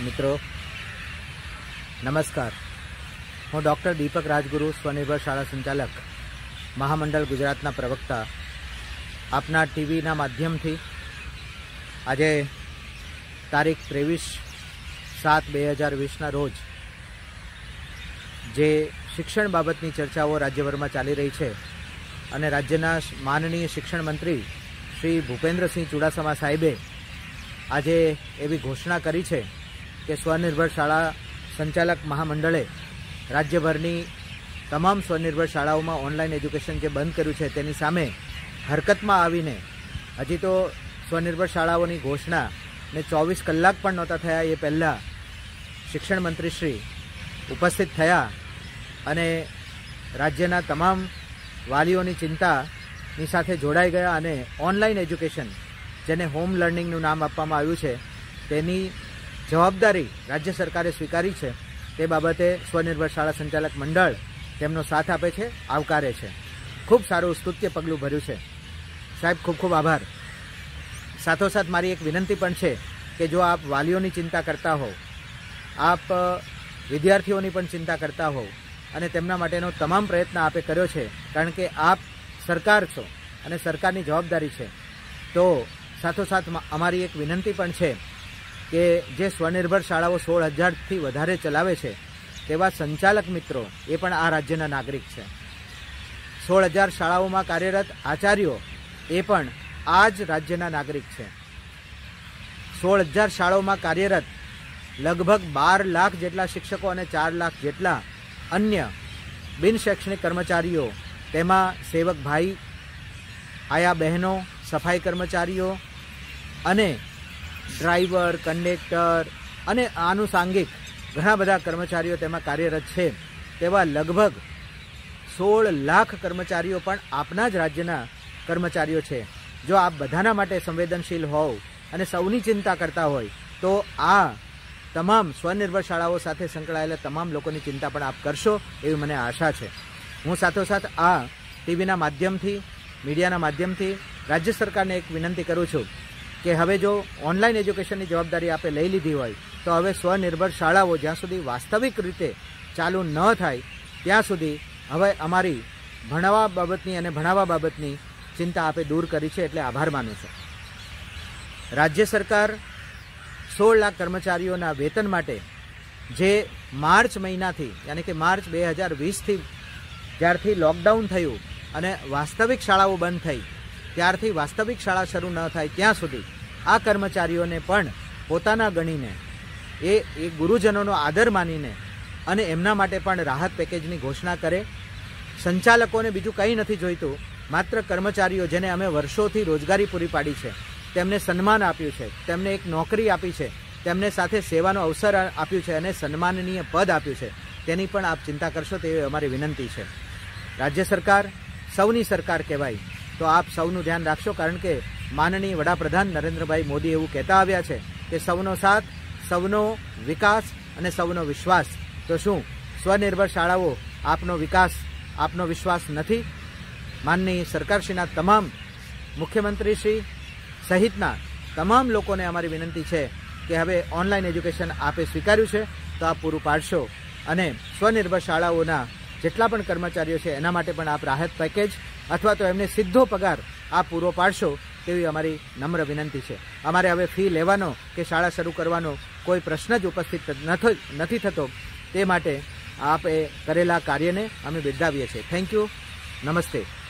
मित्रों नमस्कार। हूँ डॉक्टर दीपक राजगुरु, स्वनिर्भर शाला संचालक, महामंडल गुजरातना प्रवक्ता, आपना टीवीना माध्यमथी आज तारीख 23/7/2020 रोज जे शिक्षण बाबतनी चर्चाओ राज्यभर में चाली रही है और राज्यना माननीय शिक्षण मंत्री श्री भूपेन्द्रसिंह चुडासमा साहेबे आज एवी घोषणा करी है कि स्वनिर्भर शाला संचालक महामंडले राज्यभरनी तमाम स्वनिर्भर शालाओं में ऑनलाइन एज्युकेशन जे बंद कर्युं छे तेनी सामे हरकत में आवीने हजी तो स्वनिर्भर शालाओनी घोषणा ने 24 कलाक पण नहोता थया ए पहला शिक्षण मंत्री श्री उपस्थित थया अने राज्यना तमाम वालीओनी चिंतानी साथे जोड़ाई गया अने ऑनलाइन एज्युकेशन जेने होम लर्निंगनुं नाम आपवामां आव्युं छे तेनी जवाबदारी राज्य सरकारे स्वीकारी है। ते बाबते स्वनिर्भर शाला संचालक मंडल तेमनो साथ आपे छे, आवकारे छे। खूब सारूं स्तुत्य पगलुं भर्युं छे। साहेब खूब खूब आभार। साथोसाथ मारी एक विनंती पण छे कि जो आप वालीओनी चिंता करता हो, आप विद्यार्थीओनी पण चिंता करता हो अने तेमना माटेनो तमाम प्रयत्न आपे कर्यो छे, कारण के आप सरकार छो अने सरकारनी जवाबदारी छे। तो साथोसाथ अमारी एक विनंती पण छे कि जे स्वनिर्भर शालाओ 16,000 थी वधारे चलावे छे तेवा संचालक मित्रों ए पण आ राज्यना नागरिक छे। 16,000 शालाओं में कार्यरत आचार्यो ए पण आज राज्यना नागरिक छे। 16,000 शालाओं में कार्यरत लगभग 12 लाख जेटला शिक्षकों और 4 लाख जेटला अन्य बिन शैक्षणिक कर्मचारीओ, तेमां सेवक भाई, आया बहनों, सफाई कर्मचारीओ अने ड्राइवर, कंडक्टर अने आनुषांगिक घणा बधा कर्मचारीओ तेमां कार्यरत छे। तेवा लगभग 16 लाख कर्मचारीओ पण आपना ज राज्यना कर्मचारीओ छे। जो आप बधाना माटे संवेदनशील होव अने सौनी चिंता करता होय तो आ तमाम स्वनिर्भर शालाओ साथे संकळायेला तमाम लोकोनी चिंता पण आप करशो एवी मने आशा छे। हूँ साथोसाथ आ टीवीना माध्यमथी, मीडियाना माध्यमथी राज्य सरकारने एक विनंती करूँ छूं कि हवे जो ऑनलाइन एज्युकेशननी जवाबदारी आपे लई लीधी होय तो हवे स्वनिर्भर शालाओ ज्यां सुधी वास्तविक रीते चालू न थाय त्यां सुधी हवे अमारी भणवा बाबतनी अने भणावा बाबतनी चिंता आपे दूर करी छे, एटले आभार मानुं छुं। राज्य सरकार 16 लाख कर्मचारीओना वेतन माटे जे मार्च महीनाथी यानी कि मार्च 2020 थी ज्यारथी लॉकडाउन थयुं अने वास्तविक शालाओ बंध थई त्यारथी वास्तविक शाला शरू न थाय त्यां सुधी आ कर्मचारीओने पण पोताना गणीने ए गुरुजनोनो आदर मानीने अने एमना माटे पण राहत पेकेजनी घोषणा करे। संचालकोने बीजुं कंई नथी जोईतुं, मात्र कर्मचारीओ जेने अमे वर्षोथी रोजगारी पूरी पाडी छे तेमने सन्मान आप्युं छे, तेमने एक नौकरी आपी छे, तेमने साथे सेवानो अवसर आप्युं छे अने सन्माननीय पद आप्युं छे, तेनी पण आप चिंता करशो तेवी अमारी विनंती छे। राज्य सरकार सौनी सरकार कहेवाय तो आप सौનું ध्यान राखशो, कारण के माननीय वडाप्रधान नरेन्द्रभाई मोदी एवं कहता आव्या छे कि सौनो साथ, सौनो विकास अने सौनो विश्वास। तो शुं स्वनिर्भर शालाओ आपनो विकास, आपनो विश्वास नथी? माननीय सरकारश्रीना तमाम मुख्यमंत्रीश्री सहितना तमाम लोकोने अमारी विनंती है कि हवे ऑनलाइन एज्युकेशन आपे स्वीकार्युं छे तो आप पूरुं पाडशो अने स्वनिर्भर शालाओना जेटला पण कर्मचारीओ छे एना माटे पण आप राहत पैकेज अथवा तो एमने सीधो पगार आप पूरो पाडशो तेवी अमारी नम्र विनंती है। अमारे हवे फी लेवानो के शाळा शरू करवानो कोई प्रश्न ज उपस्थित नथी थतो, ते माटे आपे करेला कार्यने अमे बिरदावीए छीए। Thank you. नमस्ते।